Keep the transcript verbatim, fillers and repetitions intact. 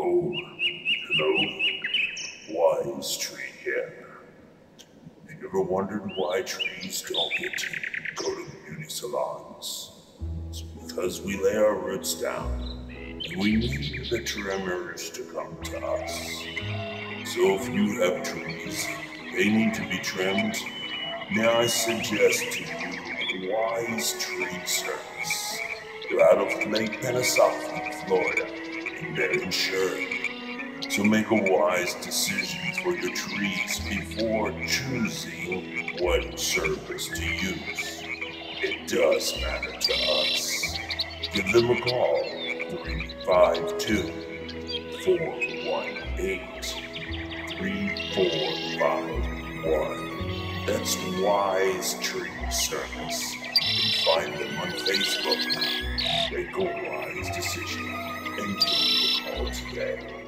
Oh, hello. Wise Tree here. Have you ever wondered why trees don't get to go to beauty salons? It's because we lay our roots down, and we need the trimmers to come to us. So if you have trees, they need to be trimmed. Now I suggest to you a Wise Tree Service. They're out of Lake Panasoffkee, Florida, and they're insured. So make a wise decision for your trees before choosing what service to use. It does matter to us. Give them a call, three five two, four one eight, three four five one. That's Wise Tree Service. You can find them on Facebook. Make a wise decision and give them a call today.